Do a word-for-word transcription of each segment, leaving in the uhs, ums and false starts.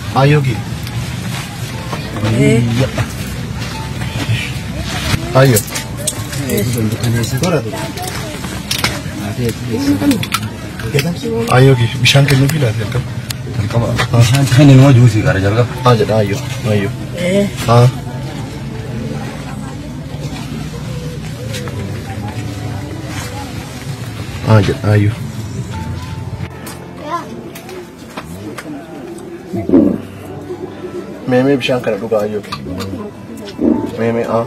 Ayogi. Ayo. Ayogi. Bishan ke nubi lah terkap. Terkap. Bishan kan ini mau juicy kara jaga. Aja ayo. Ayo. Eh. Ah. Aja ayo. Meme bishan kana duga ayo. Meme ah.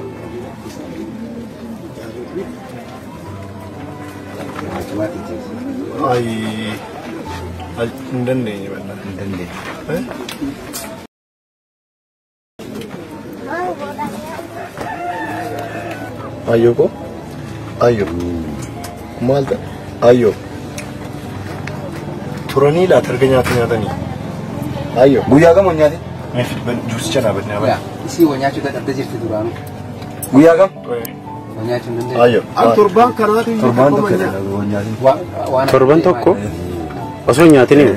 Ay. Ay ndende ni benda. Ndende. Eh? Ayo ko? Ayo. Malta. Ayo. Turani la terganya tanyatani. Ayo. Buya kam onyati? मैं फिर बन जूस चना बनने वाला इसी वन्या चुका तब तक जिर्ती दुरान बुया कम वन्या चुनने आयो अब तुरबान करना तो तुरबान तो करे वन्या तुरबान तो को असो न्याती नहीं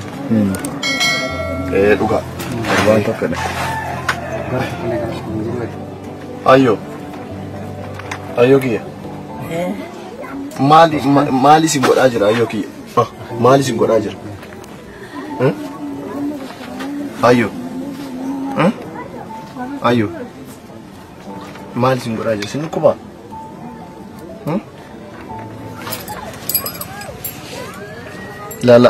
eh duga तुरबान तो करे आयो आयो की माली माली सिंगोर आजर आयो की माली सिंगोर आजर आयो Huh? Ayo. Mal singgur aja sini ko ba? Hmm? Lala.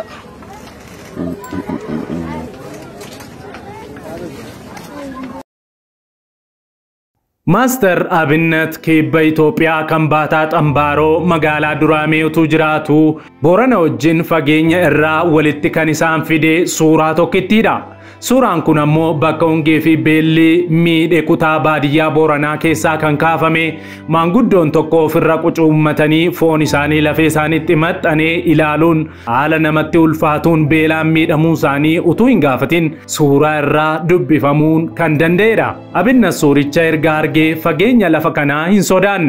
Master Abinnet kibba Itoophiyaa kan baataa xambaaroo magaalaa Duraamee utuu jiraatu Boorana wajjin fageenya irraa walitti kan isaan fide suuraa tokkittiidha. Suuraan kun ammoo bakka hongee fi beelli miidhe kutaa baadiyyaa Booranaa keessaa kan kaafame maanguddoon tokko ofirra qucuummatanii foon isaanii lafee isaaniitti maxxanee ilaaluun haala namatti ulfaatuun beelaan miidhamuu isaanii utuu hin gaafatin suuraa irraa dubbifamuun kan danda'edha. Abinnet suuricha erga argee fageenya lafa kanaa hin sodaanne.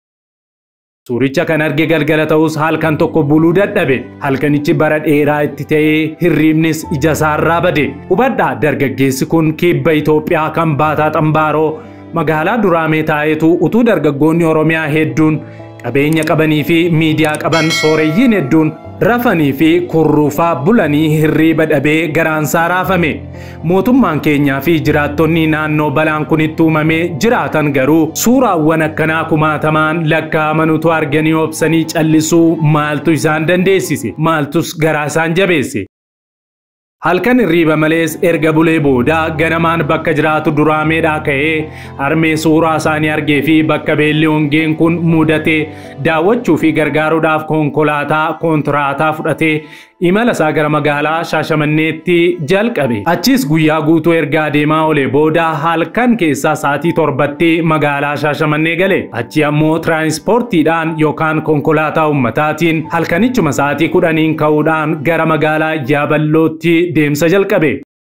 Suuricha kan arge galgala ta'us halkan tokko buluu dadhabe. Halkanichi bara dheeraa itti ta'ee hirriibnis ija isaarraa bade. Hubadhaa dargaggeessi kun kibba Itoophiyaa kan baataa xambaaroo magaalaa Duraamee taa'etu utuu dargaggoonni Oromiyaa hedduun qabeenya qabanii fi miidiyaa qaban sooreyyiin hedduun rafanii fi kurruufaa bulanii hirriiba dhabee garaansaa raafame. Mootummaan keenyaa fi jiraattonni naannoo balaan kun itti uumamee jiraatan garuu suuraawwan akkanaa kumaatamaan lakkaa'amanutu arganii obsanii callisuu maaltu isaan dandeessise? Maaltus garaa isaan jabeesse? Halkan hirriiba malees erga bulee booda ganamaan bakka jiraatu Duraameedhaa ka'ee harmee suuraa isaanii argee fi bakka beelli hongeen kun mudate daawwachuu fi gargaaruudhaaf konkolaataa kontiraataa fudhatee imala isaa gara magaalaa Shaashamanneetti jalqabe. Achis guyyaa guutuu erga deemaa olee booda halkan keessaa sa'aatii torbatti magaalaa Shaashamannee gale. Achi ammoo tiraanspoortiidhaan yookaan konkolaataa ummataatiin halkanichuma sa'aatii kudhaniin ka'uudhaan gara magaalaa Yaaballootti deemsa jalqabe.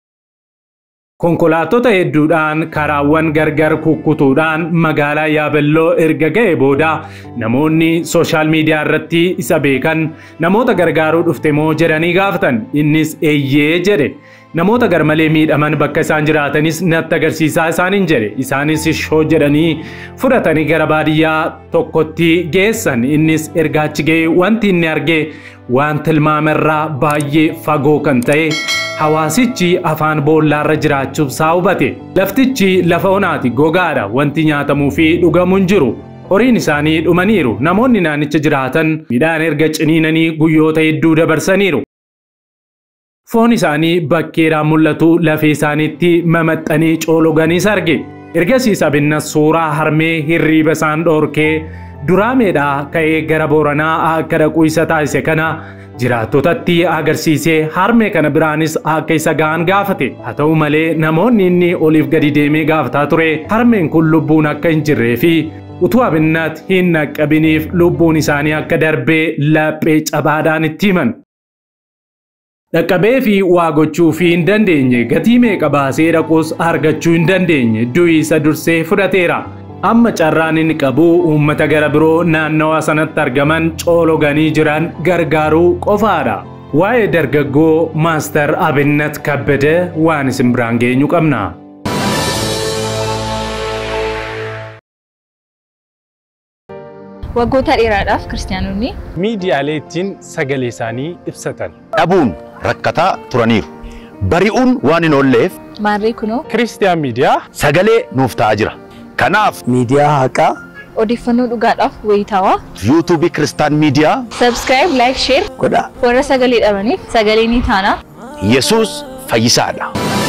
Konkolaattota hedduudhaan karaawwan gargar kukkutuudhaan magaalaa Yaaballoo erga ga'e booda namoonni sooshaal miidiyaa irratti isa beekan namoota gargaaruu dhufte moo jedhanii gaafatan. Innis eeyyee jedhe. Namoota garmalee miidhaman bakka isaan jiraatanis natti agarsiisaa isaaniin jedhe. Isaanis shoo jedhanii fudhatanii gara baadiyyaa tokkotti geessan. Innis erga achi ga'e wanti inni arge waan tilmaamerraa baay'ee fagoo kan ta'e hawaasichi afaan boollaarra jiraachuuf isaa hubate. Laftichi lafa onaati, gogaadha, wanti nyaatamuu fi dhugamu hin jiru. Horiin isaanii dhumaniiru. Namoonni naannicha jiraatan midhaan erga ciniinanii guyyoota hedduu dabarsaniiru. Foon isaanii bakkeedhaan mul'atu lafee isaaniitti mamaxxanii coologaniis arge. Ergasiis Abinnet suuraa harmee hirriiba isaan dhoorkee Duraameedhaa ka'ee gara Booranaa akka dhaqu isa taasise kana jiraattotatti agarsiisee harmee kana biraanis akka isa ga'an gaafate. Haa ta'u malee namoonni inni oliif gadi deemee gaafataa ture harmeen kun lubbuun akka hin jirree fi utuu Abinnet hin naqqabiniif lubbuun isaanii akka darbee laphee cabaadhaan itti himan. Dhaqqabee fi waa gochuu fi hin dandeenye gatii meeqa baasee dhaquus argachuu hin dandeenye du'i isa dursee fudhateera. Amma carraan inni qabu uummata gara biroo naannawaa sanatti argaman coologanii jiran gargaaruu qofaadha. waa'ee dargaggoo Maaster Abinnet Kabbede waan isin biraan geenyu qabna. Waggoota dheeraadhaaf kiristaanonni miidiyaalee ittiin sagalee isaanii ibsatan dhabuun rakkataa turaniiru. Bari'uun waan hin oolleef maarree kunoo Kiristiyaan miidiyaa sagalee nuuf ta'aa jira. Kanaaf miidiyaa haqaa odeeffannoo dhugaadhaaf wayitaawaa YouTube Kiristaan miidiyaa subscribe like share godhaa. warra sagalee dhabaniif sagalee ni taana. Yesuus fayyisaadha.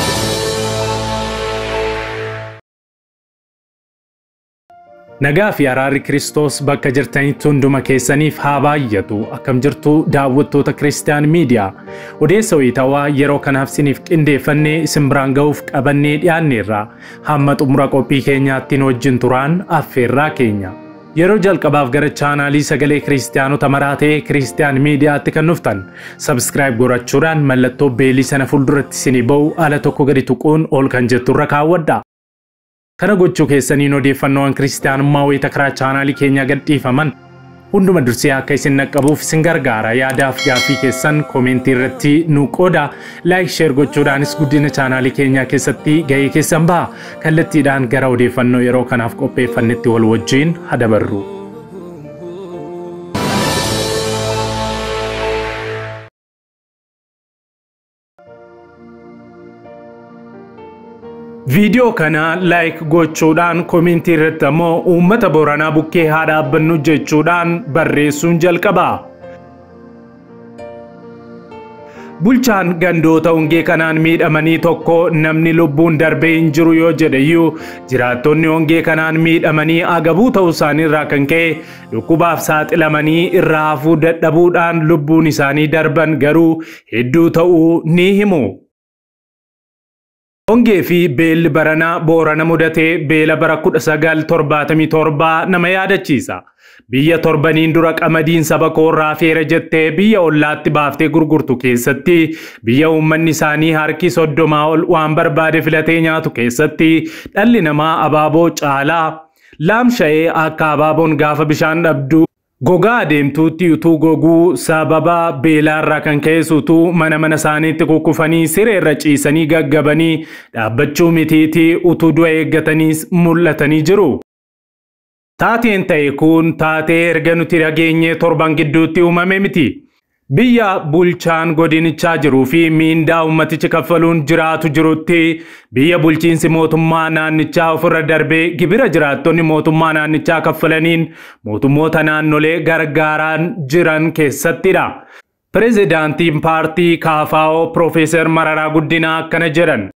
Nagaa fi araarri Kiristoos bakka jirtanitti hunduma keessaniif haa baay'atu. Akkam jirtu daawwattoota Kiristiyaan miidiyaa. Odeessa wayitaawaa yeroo kanaaf isiniif qindeeffannee isin biraan ga'uuf qabannee dhiyaanneerra. Hamma xumura qophii keenyaatti wajjin turaan affeerraa keenya. Yeroo jalqabaaf gara chaanaalii sagalee Kiristiyaanota maraa ta'ee Kiristiyaan miidiyaatti kan dhuftan subscribe gochuudhaan mallattoo beelii sana fuulduratti isinii ba'u ala tokko gadi tuquun ol kan jetturra kaawwadha. Kana gochuu keessaniin odeeffannoowwan kiristaanummaa wayita karaa chaanaalii keenyaa gadhiifaman hunduma dursee akka isin naqqabuuf isin gargaara. Yaadaaf gaaffii keessan koomentii irratti nu qooda. Like share gochuudhaanis guddina chaanaalii keenyaa keessatti gahee keessan baha. Kallattiidhaan gara odeeffannoo yeroo kanaaf qopheeffannetti wal wajjin haa dabarru. Video kana like gochuudhaan koomentii irratti ammoo uummata Booranaa bukkee haa dhaabbannu jechuudhaan barreessuun jalqaba. Bulchaan gandoota hongee kanaan miidhamanii tokko namni lubbuun darbee hin jiru yoo jedheyyuu jiraattonni hongee kanaan miidhamanii agabuu ta'uu isaanii irraa kan ka'e dhukkubaaf saaxilamanii irraa hafuu dadhabuudhaan lubbuun isaanii darban garuu hedduu ta'uu ni himu. Hongee fi beelli baranaa Boorana mudatee beela bara kudha sagal torbaatamii torba nama yaadachiisa. Biyya torbaniin dura qamadiin saba koorraa feera jettee biyya ollaatti baaftee gurgurtu keessatti biyya uummanni isaanii harki soddomaa ol waan barbaade filatee nyaatu keessatti dhalli namaa abaaboo caalaa laamsha'ee akka abaaboon gaafa bishaan dhabdu gogaa adeemtuutti utuu goguu sababa beelaarraa kan ka'eesuutu mana mana isaaniitti kukkufanii sireerra ciisanii gaggabanii dhaabbachuu mitiitii utuu du'a eeggataniis mul'atanii jiru. Taateen ta'e kun taatee erga nuti dhageenye torban gidduutti uumame miti. Biyya bulchaan godinichaa jiruu fi miindaa ummatichi kaffaluun jiraatu jirutti biyya bulchiinsi mootummaa naannichaa ofirra darbee gibira jiraattonni mootummaa naannichaa kaffalaniin mootummoota naannolee gargaaraan jiran keessattidha. Pireezidaantiin paartii K F O Profeesar Mararaa Guddinaa akkana jedhan.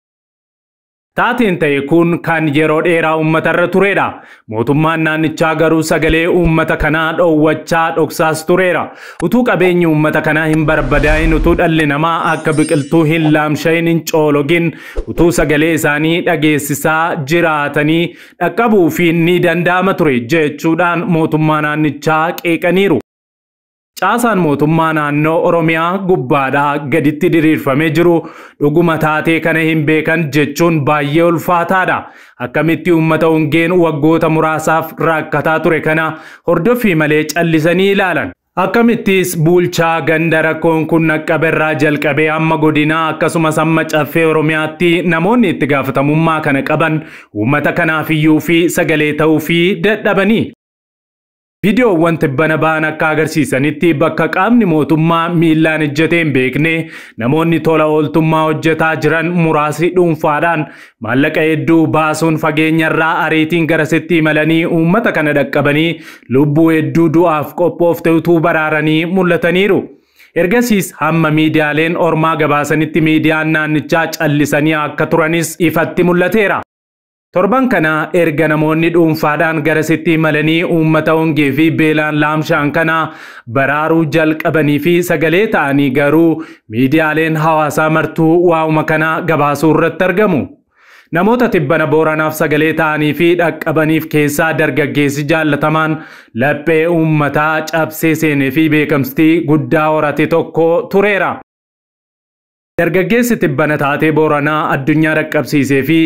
Taateen ta'e kun kan yeroo dheeraa uummatarra turedha. Mootummaan naannichaa garuu sagalee uummata kanaa dhoowwachaa dhoksaas tureera. Utuu qabeenyi uummata kanaa hin barbadaa'in, utuu dhalli namaa akka biqiltuu hin laamsha'in hin coologin, utuu sagalee isaanii dhageessisaa jiraatanii dhaqqabuufi ni danda'ama ture jechuudhaan mootummaa naannichaa qeeqaniiru. Caasaan mootummaa naannoo Oromiyaa gubbaadhaa gaditti diriirfamee jiru dhuguma taatee kana hin beekan jechuun baay'ee ulfaataadha. Akkamitti uummata hongeen waggoota muraasaaf rakkataa ture kana hordoffii malee callisanii ilaalan. Akkamittis bulchaa ganda rakkoon kun naqqaberraa jalqabee amma godinaa akkasumas amma caffee Oromiyaatti namoonni itti gaafatamummaa kana qaban uummata kanaafiyyuu fi sagalee ta'uu fi dadhabanii. Viidiyoowwan tibbana ba'an akka agarsiisanitti bakka qaamni mootummaa miillaan ejjatee hin beekne namoonni tola ooltummaa hojjetaa jiran muraasni dhuunfaadhaan maallaqa hedduu baasuun fageenyarraa ariitiin garasitti imalanii uummata kana dhaqqabanii lubbuu hedduu du'aaf qophoofte utuu baraaranii mul'ataniiru. Ergasiis hamma miidiyaaleen ormaa gabaasanitti miidiyaan naannichaa callisanii akka turanis ifatti mul'ateera. Torban kana erga namoonni dhuunfaadhaan garasitti imalanii uummata hongee fi beelaan laamsha'an kana baraaruu jalqabanii fi sagalee ta'anii garuu miidiyaaleen hawaasaa martuu waa'uma kana gabaasuu irratti argamu. Namoota tibbana Booranaaf sagalee ta'anii fi dhaqqabaniif keessaa dargaggeessi jaallatamaan laphee uummataa cabsee seenee fi beekamtii guddaa horate tokko tureera. Dargaggeessi tibbana taatee Booranaa addunyaa dhaqqabsiisee fi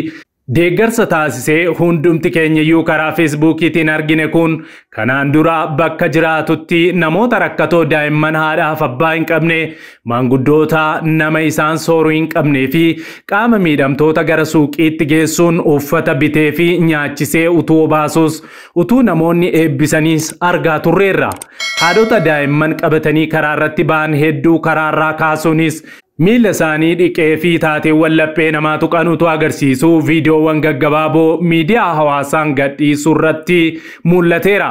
Deeggarsa taasisee hundumti keenyayyuu karaa Feesbuukiitiin argine kun kanaan dura bakka jiraatutti namoota rakkatoo daa'imman haadhaaf abbaa hin qabne, maanguddoota nama isaan sooruu hin qabnee fi qaama miidhamtoota gara suuqiitti geessuun uffata bitee fi nyaachisee utuu obaasus utuu namoonni eebbisaniis argaa turreerra. Haadhota daa'imman qabatanii karaa irratti ba'an hedduu karaarraa kaasuunis miila isaanii dhiqee fi taateewwan laphee namaa tuqan utuu agarsiisu viidiyoowwan gaggabaaboo miidiyaa hawaasaan gadhiisuu irratti mul'ateera.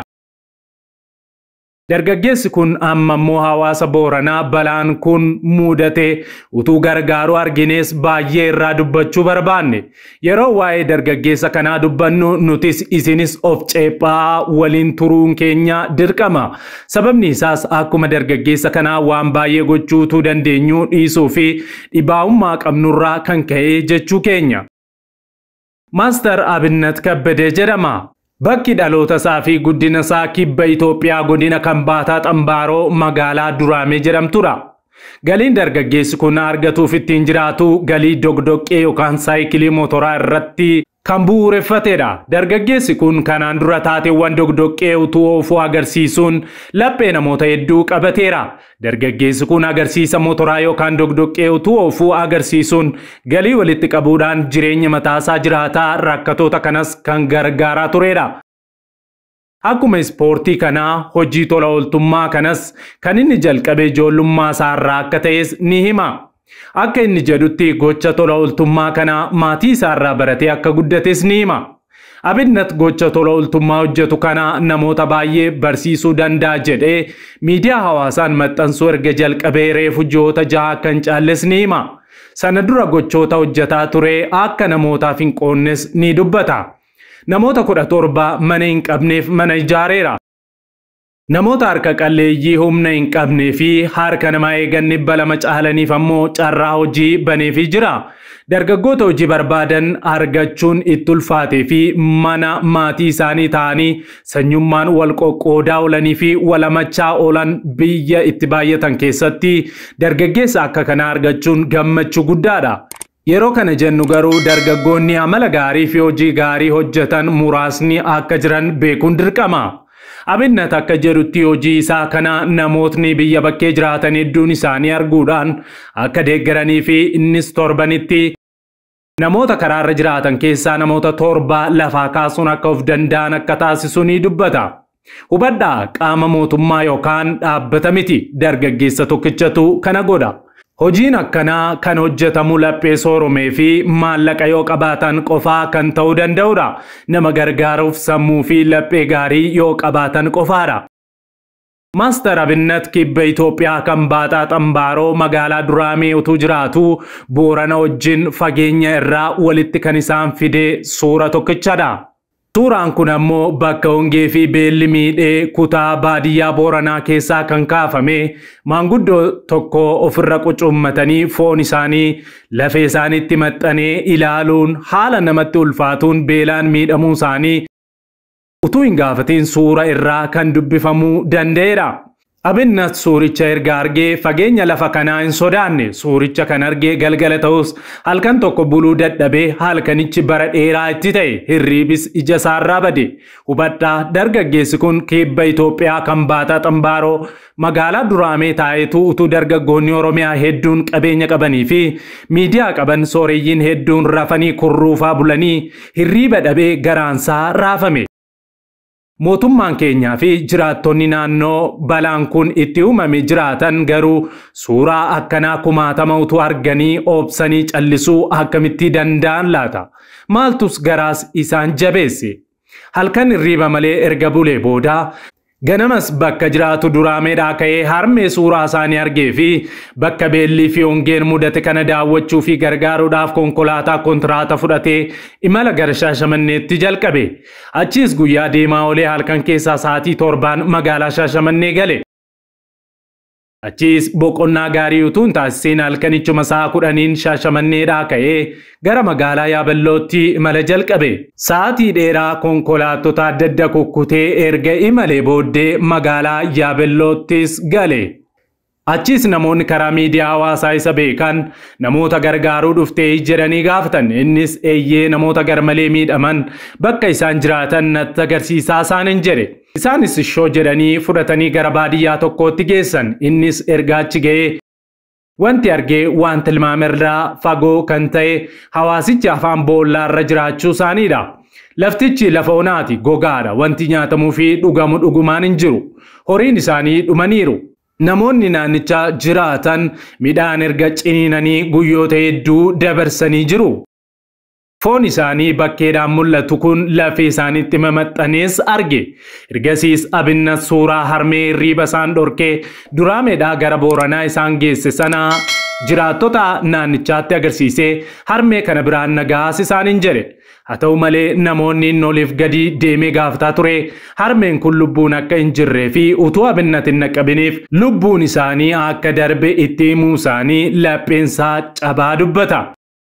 Dargaggeessi kun amma immoo hawaasa Booranaa balaan kun mudate utuu gargaaru arginees baay'ee irraa dubbachuu barbaanne. Yeroo waa'ee dargaggeessa kanaa dubbannu nutis isinis of ceephaa waliin turuun keenya dirqama. Sababni isaas akkuma dargaggeessa kanaa waan baay'ee gochuutu dandeenyu dhiisuu fi dhibaa'ummaa qabnurraa kan ka'e jechuu keenya. Maaster Abinnat Kabbadee jedhama. Bakki dhaloota isaa fi guddina isaa kibba Itoophiyaa godina Kambaataa Xambaaroo magaalaa Duraamee jedhamtudha. Galiin dargaggeessi kun argatuuf ittiin jiraatu galii dogdoqqee yookaan saayikilii motoraa irratti kan bu'uureffatedha. Dargaggeessi kun kanaan dura taateewwan dogdoqqee utuu oofuu agarsiisuun laphee namoota hedduu qabateera. Dargaggeessi kun agarsiisa motoraa yookaan dogdoqqee utuu oofuu agarsiisuun galii walitti qabuudhaan jireenya mataasaa jiraataa rakkatoota kanas kan gargaaraa turedha. Akkuma ispoortii kanaa hojii tola ooltummaa kanas kan inni jalqabee ijoollummaa isaarraa akka ta'es ni hima. Akka inni jedhutti gocha tola ooltummaa kana maatii isaarraa baratee akka guddates ni hima. Abinnat gocha tola ooltummaa hojjetu kana namoota baay'ee barsiisuu danda'a jedhee miidiyaa hawaasaan maxxansuu erga jalqabee reefu ji'oota jaha kan caalles ni hima. Sana dura gochoota hojjetaa ture akka namootaaf hin qoonnes ni dubbata. Namoota kudha torba mana hin qabneef mana ijaareera. Namoota harka qalleeyyii humna hin qabnee fi harka namaa eegan dhibba lama caalaniif ammoo carraa hojii baneefii jira. Dargaggoota hojii barbaadan argachuun itti ulfaatee fi mana maatii isaanii ta'anii sanyummaan wal qoqqoodaa oolanii fi walamachaa oolan biyya itti baay'atan keessatti dargaggeessa akka kana argachuun gammachuu guddaadha. Yeroo kana jennu garuu dargaggoonni amala gaarii fi hojii gaarii hojjetan muraasni akka jiran beekuun dirqama. Abinnat akka jedhutti hojii isaa kana namootni biyya bakkee jiraatan hedduun isaanii arguudhaan akka deeggaranii fi innis torbanitti namoota karaarra jiraatan keessaa namoota torba lafaa kaasuun akka of danda'an akka taasisu ni dubbata. Hubadhaa qaama mootummaa yookaan dhaabbata miti dargaggeessa tokkichatu kana godha. Hojiin akkanaa kan hojjetamu laphee sooromee fi maallaqa yoo qabaatan qofaa kan ta'uu danda'udha. Nama gargaaruuf sammuu fi laphee gaarii yoo qabaatan qofaadha. Maaster Abinnat kibba Itoophiyaa Kambaataa Xambaaroo magaalaa Duraamee utuu jiraatu Boorana wajjin fageenya irraa walitti kan isaan fide suura tokkichadha. Suuraan kun ammoo bakka hongee fi beelli miidhee kutaa baadiyyaa Booranaa keessaa kan kaafame maanguddoo tokko ofirra qucummatanii foon isaanii lafee isaaniitti maxxanee ilaaluun haala namatti ulfaatuun beelaan miidhamuu isaanii utuu hin gaafatiin suura irraa kan dubbifamuu danda'eera. Abinnat suuricha erga argee fageenya lafa kanaa hin sodaanne. Suuricha kan argee galgala ta'us halkan tokko buluu dadhabee halkanichi bara dheeraa itti ta'e hirriibis ija isaarraa bade. Hubadhaa dargaggeessi kun kibba Itoophiyaa Kambaataa Xambaaroo magaalaa Duraamee taa'etu utuu dargaggoonni Oromiyaa hedduun qabeenya qabanii fi miidiyaa qaban sooreyyiin hedduun rafanii kurruufaa bulanii hirriiba dhabee garaansaa raafame. Mootummaan keenyaa fi jiraattonni naannoo balaan kun itti uumame jiraatan garuu suuraa akkanaa kumaatama utuu arganii obsanii callisuu akkamitti danda'an laata? Maaltus garaas isaan jabeesse? Halkan hirriiba malee erga bulee booda ganamas bakka jiraatu Duraameedhaa ka'ee harmee suuraa isaanii argee fi bakka beellii fi hongeen mudate kana daawwachuu fi gargaaruudhaaf konkolaataa kontiraata fudhatee imala gara Shaashamanneetti jalqabe. Achiis guyyaa deemaa olee halkan keessaa sa'aatii torbaan magaalaa Shaashamannee gale. Achiis boqonnaa gaarii utuu hin taasisiin halkanichuma sa'a kudhaniin Shaashamanneedhaa ka'ee gara magaalaa Yaabellootti imala jalqabe. Sa'aatii dheeraa konkolaattota adda addaa kukkutee erga imalee booddee magaalaa Yaabelloottis gale. Achis namoonni karaa miidiyaa hawaasaa isa beekan namoota gargaaruu dhuftee jedhanii gaafatan. Innis eeyyee namoota garmalee miidhaman bakka isaan jiraatan natti agarsiisaa isaaniin jedhe. Isaanis shoo jedhanii fudhatanii gara baadiyyaa tokkootti geessan. Innis erga achi ga'ee wanti argee waan tilmaamerraa fagoo kan ta'e hawaasichi afaan boollaarra jiraachuu isaaniidha. Laftichi lafa onaati, gogaadha. Wanti nyaatamuu fi dhugamu dhugumaan hin jiru. Horiin isaanii dhumaniiru. Namoonni naannicha jiraatan midhaan erga ciniinanii guyyoota hedduu dabarsanii jiru. Foon isaanii bakkeedhaan mul'atu kun lafee isaaniitti mamaxxanees arge. Ergasiis Abinnat suuraa harmee hirriiba isaan dhorkee duraameedhaa gara Booranaa isaan geesse sana jiraattota naannichaatti agarsiisee harmee kana biraan nagaas isaaniin jedhe. Haa ta'u malee namoonni inni oliif gadi deemee gaafataa ture harmeen kun lubbuun akka hin jirree fi utuu Abinnat hin naqabiniif lubbuun isaanii akka darbe itti himuu isaanii lapheensaa cabaa dubbata.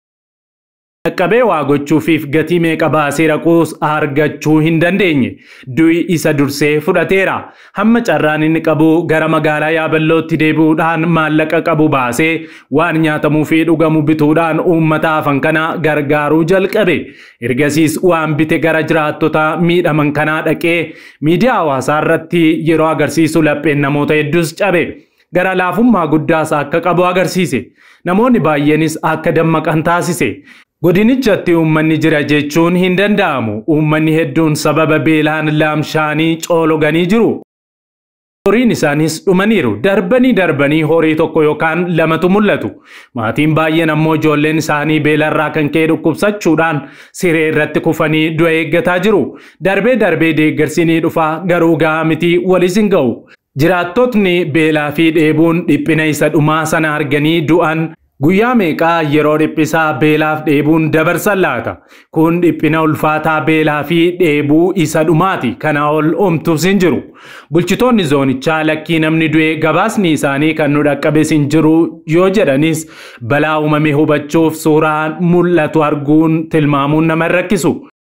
Qaqqabee waa gochuufiif gatii meeqa baasee raquus argachuu hin dandeenye. Du'i isa dursee fudhateera. Hamma carraan inni qabu gara magaalaa Yaabellootti deebi'uudhaan maallaqa qabu baasee waan nyaatamuu fi dhugamu bituudhaan uummata hafan kana gargaaruu jalqabe. Ergasiis waan bite gara jiraattota miidhaman kanaa dhaqee miidiyaa hawaasaa irratti yeroo agarsiisu lapheen namoota hedduus cabe. Gara laafummaa guddaas akka qabu agarsiise. Namoonni baay'eenis akka dammaqan taasise. Godinichatti uummanni jira jechuun hin danda'amu. Uummanni hedduun sababa beelaan laamshaanii coologanii jiru. Horiin isaanis dhumaniiru. Darbanii darbanii horii tokko yookaan lamatu mul'atu. Maatiin baay'een ammoo ijoolleen isaanii beelarraa kan ka'e dhukkubsachuudhaan siree irratti kufanii du'a eeggataa jiru. Darbee darbee deeggarsi ni dhufa garuu gahaa miti walis hin ga'u. Jiraattotni beelaa fi dheebuun dhiphina isa dhumaa sana arganii du'an guyyaa meeqaa yeroo dhiphisaa beelaaf dheebuun dabarsan laata? Kun dhiphina ulfaataa beelaa fi dheebuu isa dhumaati. Kana ol omtuus hin jiru. Bulchitoonni zoonichaa lakkii namni du'e gabaasni isaanii kan nu dhaqqabes hin jiru yoo jedhanis balaa uumame hubachuuf suuraan mul'atu arguun tilmaamuun nama rakkisu.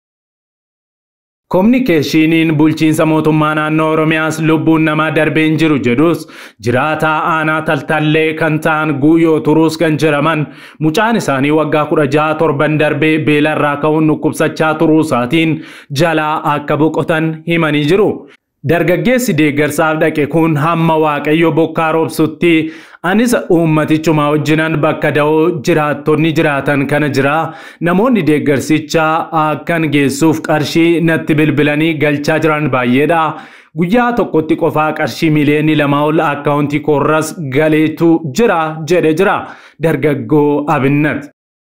Kominikeeshiniin bulchiinsa mootummaa naannoo Oromiyaas lubbuun namaa darbee hin jiru jedhus jiraataa aanaa taltallee kan ta'an Guyyoo Turuus kan jedhaman mucaan isaanii waggaa kudha jaha torban darbee beelarraa ka'uun dhukkubsachaa turuusaatiin jalaa akka boqotan himanii jiru. Dargaggeessi deeggarsaaf dhaqe kun hamma Waaqayyo bokkaa roobsutti anis uummatichuma wajjinan bakka da'oo jiraattonni jiraatan kana jira. Namoonni deeggarsicha akkan geessuuf qarshii natti bilbilanii galchaa jiran baay'eedha. Guyyaa tokkotti qofaa qarshii miliyoonii lama ol akkaawuntii koorras galeetu jira jedhe jira dargaggoo Abinnat.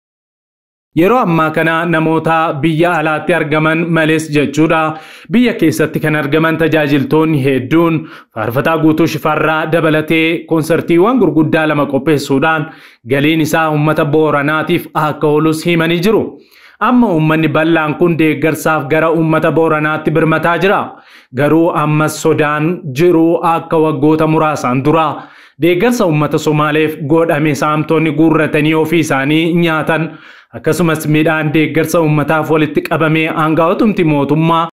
Yeroo ammaa kana namoota biyya alaatti argaman malees jechuudha. Biyya keessatti kan argaman tajaajiltoonni hedduun faarfataa Guutuu Shifarraa dabalatee konsertiiwwan gurguddaa lama qopheessuudhaan galiin isaa uummata Booranaatiif akka oolus himanii jiru. Amma uummanni bal'aan kun deeggarsaaf gara uummata Booranaatti birmataa jira. Garuu ammas sodaan jiru akka waggoota muraasaan dura deeggarsa uummata Somaaleef godhame saamtonni guurratanii ofii isaanii nyaatan akkasumas midhaan deeggarsa uummataaf walitti qabamee aangaa'otumti mootummaa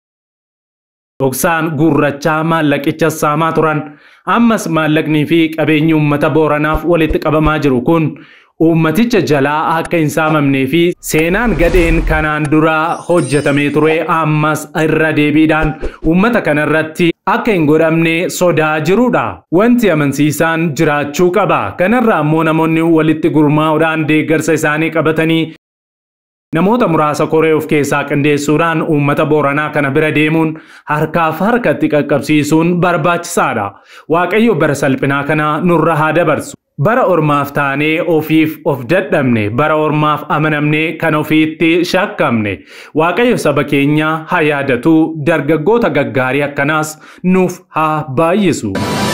dhoksaan guurrachaa maallaqicha saamaa turan. Ammas maallaqnii fi qabeenyi uummata Booranaaf walitti qabamaa jiru kun uummaticha jalaa akka hin saamamnee fi seenaan gadheen kanaan dura hojjetamee ture ammas irra deebiidhaan uummata kanarratti akka hin godhamne sodaa jirudha. Wanti amansiisaan jiraachuu qaba. Kanarraa ammoo namoonni walitti gurmaa'uudhaan deeggarsa isaanii qabatanii namoota muraasa koree of keessaa qindeessuudhaan uummata Booranaa kana bira deemuun harkaaf harkatti qaqqabsiisuun barbaachisaadha. Waaqayyo bara salphinaa kana nurra haa dabarsu. Bara ormaaf taanee ofiif of dadhabne, bara ormaaf amanamne kan ofiitti shakkamne. Waaqayyo saba keenya haa yaadatu, dargaggoota gaggaarii akkanaas nuuf haa baay'isu.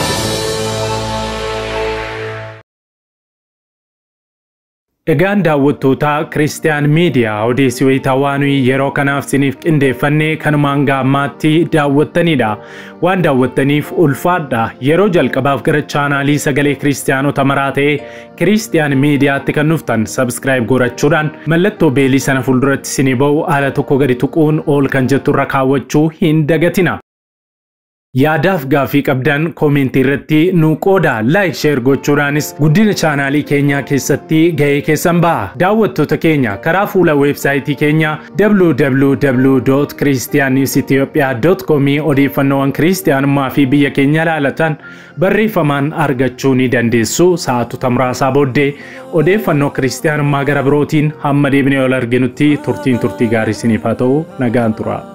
Egaan daawwattoota Kiristiyaan Miidiyaa odeessii wayitaawaa nuyi yeroo kanaaf siniif qindeeffannee kanumaan gaammaatti daawwattanidha. Waan daawwattaniif ulfaadha. Yeroo jalqabaaf gara chaanaalii sagalee Kiristiyaanota maraa ta'e Kiristiyaan Miidiyaatti kan dhuftan sabskiraayib gochuudhaan mallattoo beelii sana fuulduratti sinii ba'u haala tokko gadi tuquun ol kan jettu irra kaawwachuu hin dagatina. Yaadaaf gaafii qabdan koomentii irratti nu qooda. Like share gochuudhaanis guddina chaanaalii keenyaa keessatti gahee keessan baha. Daawwattoota keenya karaa fuula weebsaayitii keenya w w w dot christian news ethiopia dot com odeeffannoowwan kiristiyaanummaa fi biyya keenya ilaalatan barreeffamaan argachuu ni dandeessu. Sa'aatota muraasaa booddee odeeffannoo kiristiyaanummaa gara birootiin hamma deebinee ol arginutti turtiin turtii gaarii isiniif haa ta'u. Nagaan tura.